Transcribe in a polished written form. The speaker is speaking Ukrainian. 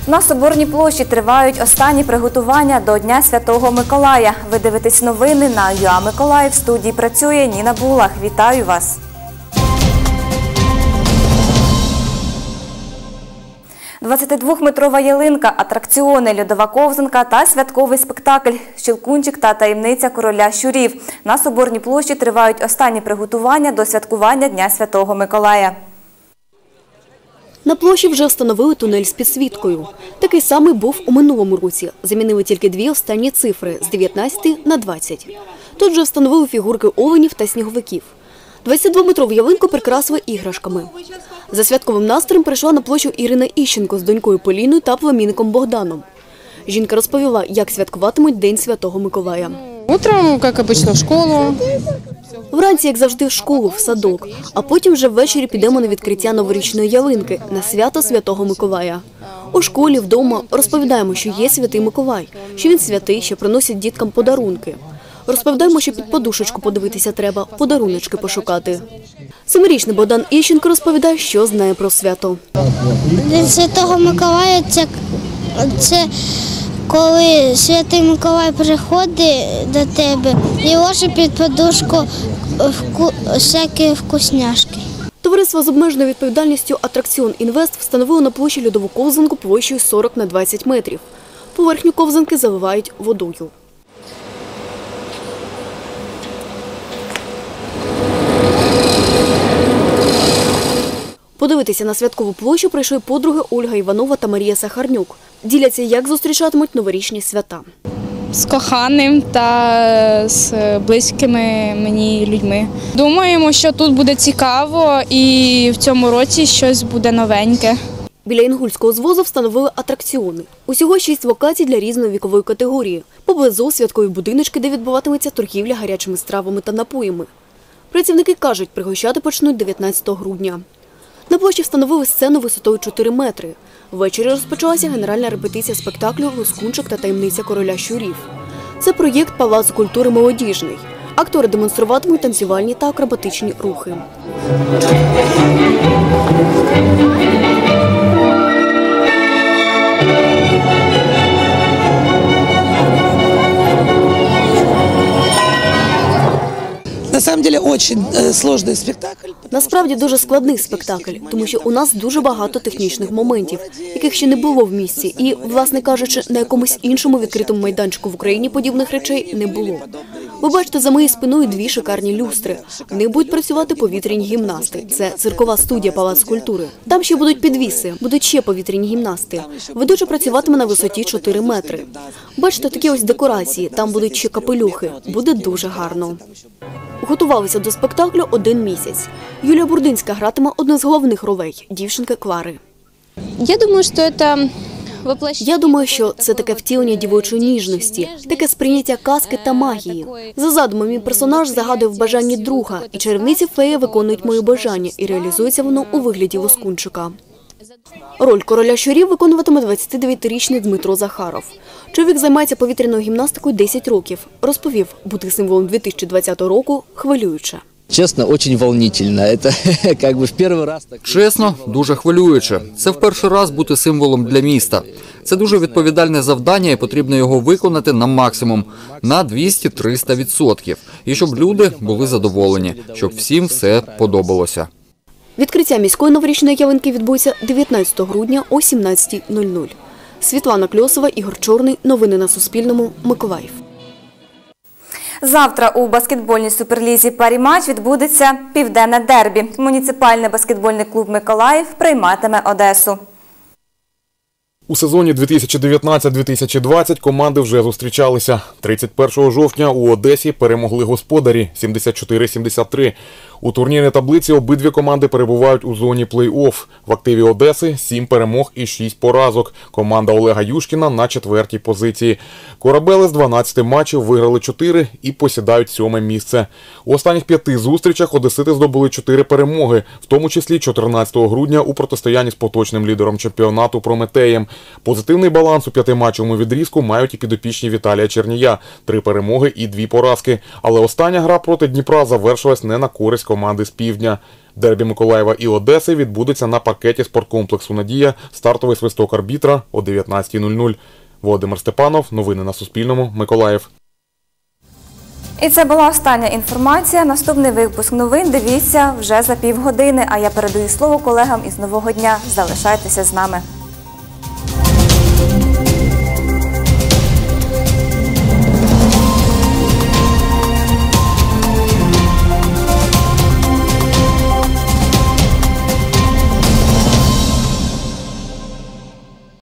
На Соборній площі тривають останні приготування до Дня Святого Миколая. Ви дивитесь новини на ЮА Миколаїв. В студії працює Ніна Булах. Вітаю вас! «22-метрова ялинка», атракціони, льодова ковзанка та святковий спектакль «Щелкунчик та таємниця короля щурів». На Соборній площі тривають останні приготування до святкування Дня Святого Миколая. На площі вже встановили тунель з підсвіткою. Такий самий був у минулому році. Замінили тільки дві останні цифри – з 19 на 20. Тут вже встановили фігурки оленів та сніговиків. 22-метрову ялинку прикрасили іграшками. За святковим настроєм прийшла на площу Ірина Іщенко з донькою Поліною та племінником Богданом. Жінка розповіла, як святкуватимуть День Святого Миколая. Утром, як звичайно, в школу. Вранці, як завжди, в школу, в садок. А потім вже ввечері підемо на відкриття новорічної ялинки, на свято Святого Миколая. У школі, вдома розповідаємо, що є Святий Миколай, що він святий, що приносить діткам подарунки. Розповідаємо, що під подушечку подивитися треба, подаруночки пошукати. 7-річний Богдан Іщенко розповідає, що знає про свято. День Святого Миколая – це коли Святий Миколай приходить до тебе і ложить під подушку всякі вкусняшки. Товариство з обмеженою відповідальністю «Атракціон Інвест» встановило на площі льодову ковзанку площею 40 на 20 метрів. Поверхню ковзанки заливають водою. Подивитися на святкову площу прийшли подруги Ольга Іванова та Марія Сахарнюк. Діляться, як зустрічатимуть новорічні свята. З коханим та з близькими мені людьми. Думаємо, що тут буде цікаво і в цьому році щось буде новеньке. Біля інгульського звозу встановили атракціони. Усього 6 локацій для різної вікової категорії. Поблизу святкові будиночки, де відбуватиметься торгівля гарячими стравами та напоями. Працівники кажуть, пригощати почнуть 19 грудня. На площі встановили сцену висотою 4 метри. Ввечері розпочалася генеральна репетиція спектаклю «Щелкунчик та таємниця короля щурів». Це проєкт Палацу культури «Молодіжний». Актори демонструватимуть танцювальні та акробатичні рухи. Насправді дуже складний спектакль, тому що у нас дуже багато технічних моментів, яких ще не було в місті. І, власне кажучи, на якомусь іншому відкритому майданчику в Україні подібних речей не було. Ви бачите за моєю спиною 2 шикарні люстри. В них будуть працювати повітряні гімнасти. Це циркова студія Палац культури. Там ще будуть підвіси, будуть ще повітряні гімнасти. Ведуча працюватиме на висоті 4 метри. Бачите, такі ось декорації, там будуть ще капелюхи. Буде дуже гарно. Готувалися до спектаклю 1 місяць. Юлія Бурдинська гратиме одну з головних ролей – дівчинки Клари. Я думаю, що це таке втілення дівочої ніжності, таке сприйняття казки та магії. За задумом, мій персонаж загадує в бажанні друга, і чарівниці феї виконують моє бажання, і реалізується воно у вигляді лоскунчика. Роль короля щурів виконуватиме 29-річний Дмитро Захаров. Чоловік займається повітряною гімнастикою 10 років. Розповів, бути символом 2020 року хвилююче. Чесно, дуже волнительно. Це якби в перший раз. Чесно, дуже хвилююче. Це в перший раз бути символом для міста. Це дуже відповідальне завдання і потрібно його виконати на максимум, на 200-300%. І щоб люди були задоволені, щоб всім все подобалося. Відкриття міської новорічної ялинки відбудеться 19 грудня о 17:00. Світлана Кльосова, Ігор Чорний. Новини на Суспільному. Миколаїв. Завтра у баскетбольній суперлізі «Парі-матч» відбудеться південне дербі. Муніципальний баскетбольний клуб «Миколаїв» прийматиме Одесу. У сезоні 2019-2020 команди вже зустрічалися. 31 жовтня у Одесі перемогли господарі 74-73. У турнірній таблиці обидві команди перебувають у зоні плей-офф. В активі Одеси 7 перемог і 6 поразок. Команда Олега Юшкіна на 4-й позиції. Корабели з 12 матчів виграли 4 і посідають 7-ме місце. У останніх 5 зустрічах одесити здобули 4 перемоги, в тому числі 14 грудня у протистоянні з поточним лідером чемпіонату Прометеєм. Позитивний баланс у 5-матчовому відрізку мають і підопічні Віталія Чернія – 3 перемоги і 2 поразки. Але остання гра проти Дніпра завершилась не на користь команди з півдня. Дербі Миколаєва і Одеси відбудеться на паркеті спорткомплексу «Надія». Стартовий свисток арбітра о 19:00. Володимир Степанов. Новини на Суспільному. Миколаїв. І це була остання інформація. Наступний випуск новин дивіться вже за півгодини. А я передаю слово колегам із «Нового дня». Залишайтеся з нами.